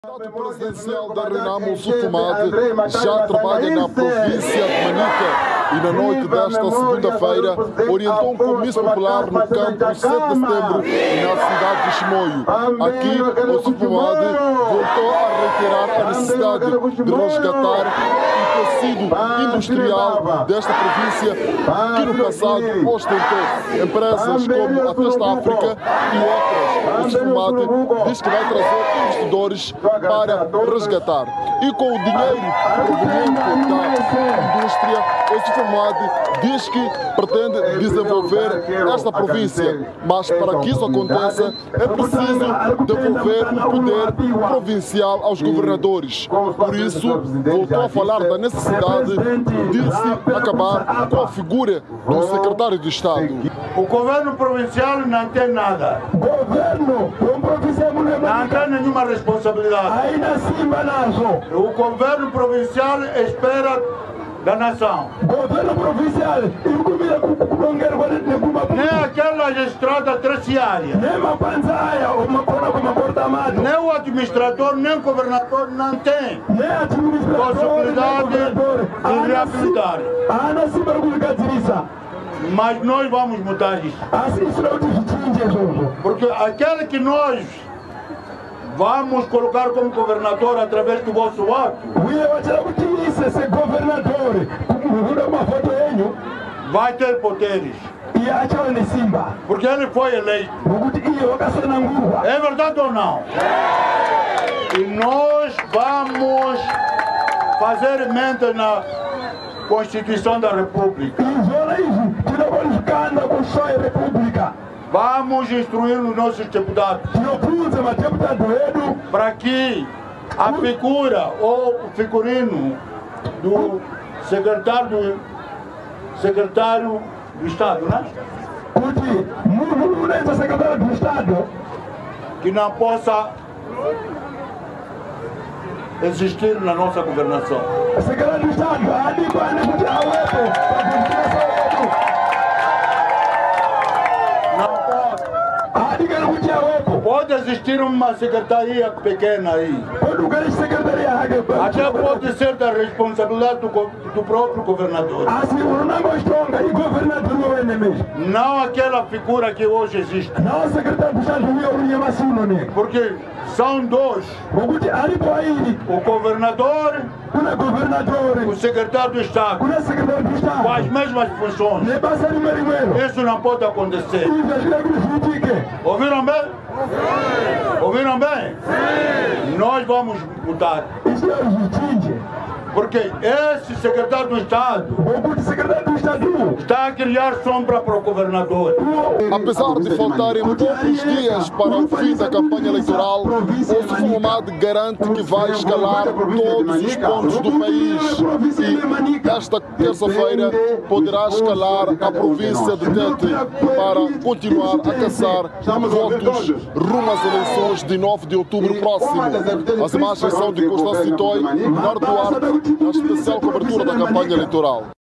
O candidato presidencial da Renamo, Sufumade, já trabalha na província de Manica e na noite desta segunda-feira orientou um comício popular no campo 7 de setembro na cidade de Chimoio. Aqui, o Sufumade voltou a reiterar a necessidade de resgatar o tecido industrial desta província que no passado ostentou empresas como a Testa África e outras. O Sufumade diz que vai trazer investidores para resgatar. E com o dinheiro proveniente da indústria, o Sufumade diz que pretende desenvolver esta província. Mas para que isso aconteça, é preciso devolver o poder provincial aos governadores. Por isso, voltou a falar da necessidade de se acabar com a figura do secretário de Estado. O governo provincial não tem nada. Não tem nenhuma responsabilidade. O governo provincial espera da nação. Nem aquela estrada terciária. Nem o administrador, nem o governador não tem possibilidade de reabilitar. Mas nós vamos mudar isso. Porque aquele que nós vamos colocar como governador através do vosso voto vai ter poderes. Porque ele foi eleito. É verdade ou não? E nós vamos fazer emenda na Constituição da República. Vamos instruir os nossos deputados para que a figura ou o figurino do secretário do Estado, né? Que não possa existir na nossa governação. Pode existir uma secretaria pequena aí. Até pode ser da responsabilidade do próprio governador. Não aquela figura que hoje existe. Porque são dois. O governador, o secretário do Estado, com as mesmas funções. Isso não pode acontecer. Ouviram bem? Ouviram bem? Nós vamos mudar. Porque esse secretário do Estado está a criar sombra para o governador. Apesar de faltarem poucos dias para o fim da campanha eleitoral, o Sufumade garante que vai escalar todos os pontos do país e esta terça-feira poderá escalar a província de Tete para continuar a caçar votos rumo às eleições de 9 de outubro próximo. As imagens são de Constâncio Titoy, Nardo Duarte, na especial cobertura da campanha eleitoral.